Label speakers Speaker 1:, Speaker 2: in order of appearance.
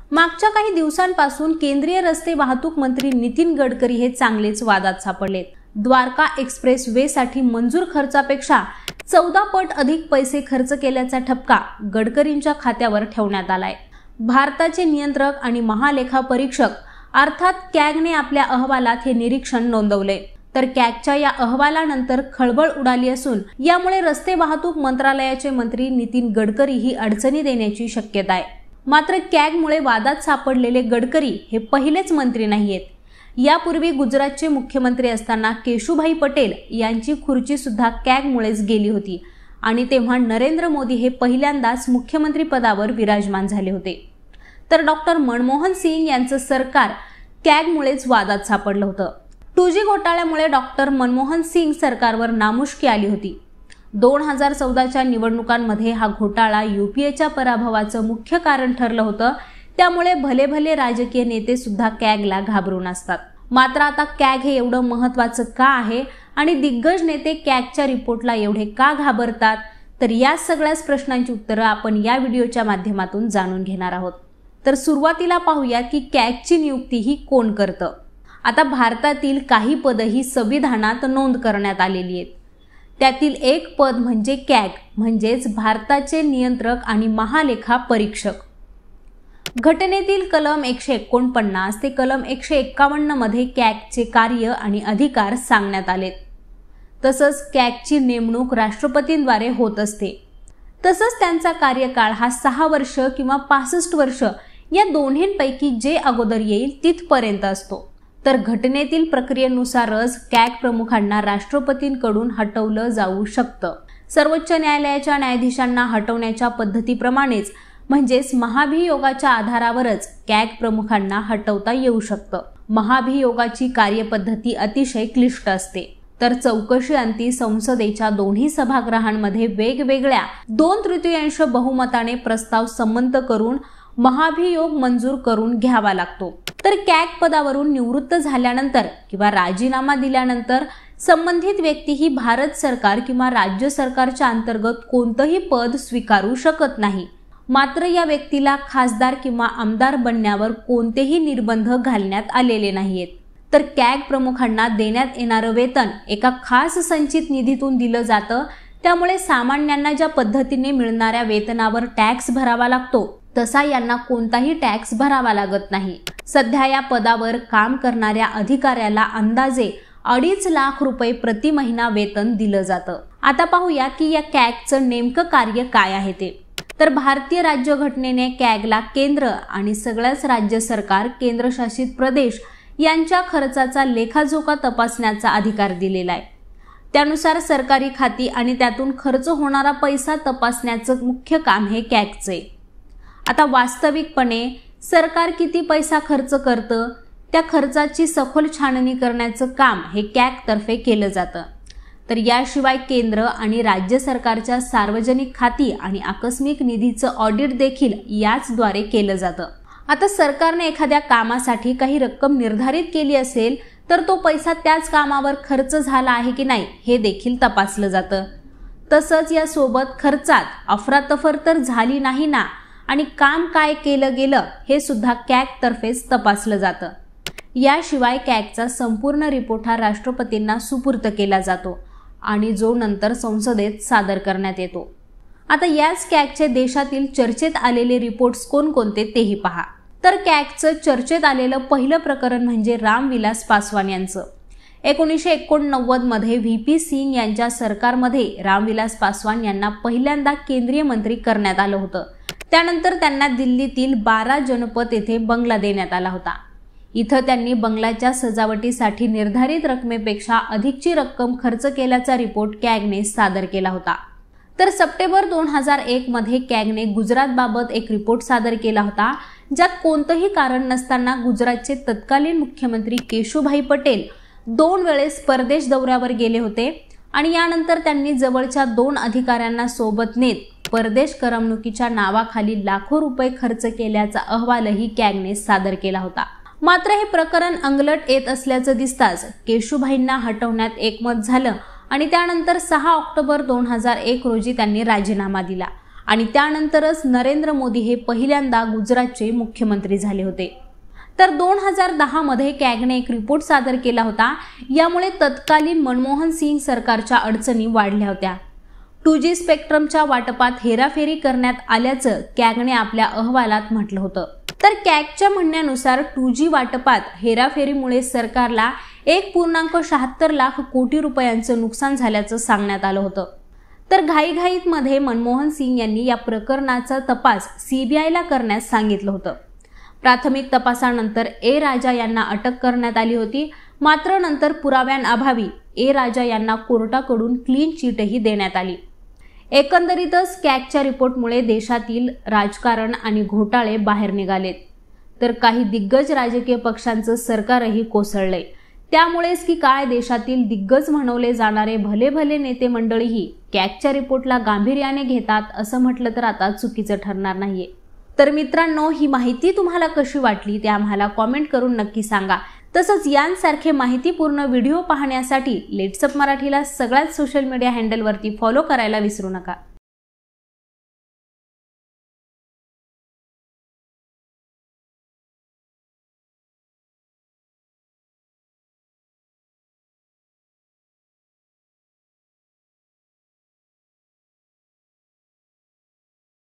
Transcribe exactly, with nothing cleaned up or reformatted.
Speaker 1: मागच्या काही दिवसांपासून केंद्रीय रस्ते वाहतूक मंत्री नितीन गडकरी हे चांगलेच वादात सापडलेत। द्वारका एक्सप्रेस वे साठी मंजूर खर्चापेक्षा चौदा पट अधिक पैसे खर्च केल्याचा ठपका गडकरींच्या खात्यावर ठेवण्यात आलाय। भारताचे नियंत्रक आणि महालेखा परीक्षक अर्थात कॅगने आपल्या अहवालात हे निरीक्षण नोंदवले। तर कॅगच्या या अहवालानंतर खळबळ उडाली असून यामुळे रस्ते वाहतूक मंत्रालयाचे मंत्री नितीन गडकरी ही अडचणी देण्याची शक्यता आहे। मात्र कॅगमुळे वादात सापडलेले गडकरी हे पहिलेच मंत्री नाहीयेत। यापूर्वी गुजरातचे मुख्यमंत्री असताना केशुभाई पटेल यांची खुर्ची सुद्धा कॅगमुळेच गेली होती आणि तेव्हा नरेंद्र मोदी हे पहिल्यांदाच मुख्यमंत्री पदावर विराजमान झाले होते। तर डॉक्टर मनमोहन सिंग यांचं सरकार कॅगमुळेच वादात सापडलं होतं। टू जी घोटाळ्यामुळे डॉक्टर मनमोहन सिंग सरकारवर नामुष्की आली होती। दोन हजार चौदाच्या निवडणुकांमध्ये हा घोटाळा यूपीएच्या पराभवाचं मुख्य कारण ठरलं होतं। त्यामुळे भले भले राजकीय नेते सुद्धा कॅगला घाबरून असतात। मात्र आता कॅग हे एवढं महत्त्वाचं का आहे आणि दिग्गज नेते कॅगच्या रिपोर्टला एवढे का घाबरतात, तर या सगळ्याच प्रश्नांची उत्तरं आपण या व्हिडिओच्या माध्यमातून जाणून घेणार आहोत। तर सुरुवातीला पाहूया की कॅगची नियुक्ती ही कोण करतं। आता भारतातील काही पदं ही संविधानात नोंद करण्यात आलेली आहेत। त्यातील एक पद म्हणजे कॅग म्हणजेच भारताचे नियंत्रक आणि महालेखा परीक्षक। घटनेतील कलम एकशे एकोणपन्नास ते कलम एकशे एक्कावन्न मध्ये कॅगचे कार्य आणि अधिकार सांगण्यात आलेत। तसंच कॅगची नेमणूक राष्ट्रपतींद्वारे होत असते। तसंच त्यांचा कार्यकाळ हा सहा वर्ष किंवा पासष्ट वर्ष या दोन्हींपैकी जे अगोदर येईल तिथपर्यंत असतो। तर घटनेतील प्रक्रियेनुसारच कॅग प्रमुखांना राष्ट्रपतींकडून हटवलं जाऊ शकतं। सर्वोच्च न्यायालयाच्या न्यायाधीशांना हटवण्याच्या पद्धतीप्रमाणेच म्हणजेच महाभियोगाच्या आधारावरच कॅग प्रमुखांना हटवता येऊ शकतं। महाभियोगाची कार्यपद्धती अतिशय क्लिष्ट असते। तर चौकशी अंती संसदेच्या दोन्ही सभागृहांमध्ये वेगवेगळ्या दोन तृतीयांश बहुमताने प्रस्ताव संमत करून महाभियोग मंजूर करून घ्यावा लागतो। तर कॅग पदावरून निवृत्त झाल्यानंतर किंवा राजीनामा दिल्यानंतर संबंधित व्यक्ती ही भारत सरकार किंवा राज्य सरकारच्या अंतर्गत कोणतंही पद स्वीकारू शकत नाही। मात्र या व्यक्तीला खासदार किंवा आमदार बनण्यावर कोणतेही निर्बंध घालण्यात आलेले नाहीयेत। तर कॅग प्रमुखांना देण्यात येणारं वेतन एका खास संचित निधीतून दिलं जातं। त्यामुळे सामान्यांना ज्या पद्धतीने मिळणाऱ्या वेतनावर टॅक्स भरावा लागतो तसा यांना कोणताही टॅक्स भरावा लागत नाही। सध्या या पदावर काम करणाऱ्या अधिकाऱ्याला अंदाजे अडीच लाख रुपये प्रति महिना वेतन दिलं जातं। आता पाहूया की या कॅगचं नेमकं कार्य काय आहे ते। तर भारतीय राज्यघटनेने कॅगला केंद्र आणि सगळ्याच राज्य सरकार केंद्रशासित प्रदेश यांच्या खर्चाचा लेखाजोखा तपासण्याचा अधिकार दिलेला आहे। त्यानुसार सरकारी खाती आणि त्यातून खर्च होणारा पैसा तपासण्याचं मुख्य काम हे कॅगचे। आता वास्तविकपणे सरकार किती पैसा खर्च करतं त्या खर्चाची सखोल छाननी करण्याचं काम हे कॅग तर्फे केलं जातं। तर याशिवाय केंद्र आणि राज्य सरकारच्या सार्वजनिक खाती आणि आकस्मिक निधीचं ऑडिट देखील याचद्वारे केलं जातं। आता सरकारने एखाद्या कामासाठी काही रक्कम निर्धारित केली असेल तर तो पैसा त्याच कामावर खर्च झाला आहे की नाही हे देखील तपासलं जातं। तसंच या सोबत खर्चात अफरातफर तर झाली नाही ना आणि काम काय केलं गेलं हे सुद्धा कॅग तर्फेच तपासलं जातं। याशिवाय कॅगचा संपूर्ण रिपोर्ट हा राष्ट्रपतींना सुपूर्द केला जातो आणि जो नंतर संसदेत सादर करण्यात येतो। आता याच कॅगचे देशातील चर्चेत आलेले रिपोर्ट्स कोणकोणते तेही पहा। तर कॅगचं चर्चेत आलेलं पहिलं प्रकरण म्हणजे रामविलास पासवान यांचं। एकोणीसशे एकोणनव्वद मध्ये व्ही पी सिंग यांच्या सरकारमध्ये रामविलास पासवान यांना पहिल्यांदा केंद्रीय मंत्री करण्यात आलं होतं। त्यानंतर त्यांना दिल्लीतील बारा जनपद येथे बंगला देण्यात आला होता। इथं त्यांनी बंगल्याच्या सजावटीसाठी निर्धारित रकमेपेक्षा अधिकची रक्कम खर्च केल्याचा रिपोर्ट कॅगने सादर केला होता। तर सप्टेंबर दोन हजार एक मध्ये कॅगने गुजरातबाबत एक रिपोर्ट सादर केला होता, ज्यात कोणतंही कारण नसताना गुजरातचे तत्कालीन मुख्यमंत्री केशुभाई पटेल दोन वेळेस परदेश दौऱ्यावर गेले होते आणि यानंतर त्यांनी जवळच्या दोन अधिकाऱ्यांना सोबत नेत परदेश करमणुकीच्या नावाखाली लाखो रुपये खर्च केल्याचा अहवालही कॅगने सादर केला होता। मात्र हे प्रकरण अंगलट येत असल्याचं दिसताच केशुभाईंना हटवण्यात एकमत झालं आणि त्यानंतर सहा ऑक्टोबर दोन हजार एक रोजी त्यांनी राजीनामा दिला आणि त्यानंतरच नरेंद्र मोदी हे पहिल्यांदा गुजरातचे मुख्यमंत्री झाले होते। तर दोन हजार दहा मध्ये कॅगने एक रिपोर्ट सादर केला होता। यामुळे तत्कालीन मनमोहन सिंग सरकारच्या अडचणी वाढल्या होत्या। टू जी स्पेक्ट्रमच्या वाटपात हेराफेरी करण्यात आल्याचं कॅगने आपल्या अहवालात म्हटलं होतं। तर कॅगच्या म्हणण्यानुसार टू जी वाटपात हेराफेरीमुळे सरकारला एक पूर्णांक शहात्तर लाख कोटी रुपयांचं नुकसान झाल्याचं सांगण्यात आलं होतं। तर घाईघाईत मध्ये मनमोहन सिंग यांनी या प्रकरणाचा तपास सीबीआयला करण्यास सांगितलं होतं। प्राथमिक तपासानंतर ए राजा यांना अटक करण्यात आली होती, मात्र नंतर पुराव्यांअभावी ए राजा यांना कोर्टाकडून क्लीन चिटही देण्यात आली। एकंदरीतच कॅगच्या रिपोर्टमुळे देशातील राजकारण आणि घोटाळे बाहेर निघालेत, तर काही दिग्गज राजकीय पक्षांचं सरकारही कोसळलंय। त्यामुळेच की काय देशातील दिग्गज म्हणवले जाणारे भले भले नेते मंडळीही कॅगच्या रिपोर्टला गांभीर्याने घेतात असं म्हटलं तर आता चुकीचं ठरणार नाहीये। तर मित्रांनो, ही माहिती तुम्हाला कशी वाटली ते आम्हाला कॉमेंट करून नक्की सांगा। तसंच यांसारखे माहितीपूर्ण व्हिडिओ पाहण्यासाठी लेट्सअप मराठीला सगळ्याच सोशल मीडिया हँडलवरती फॉलो करायला विसरू नका।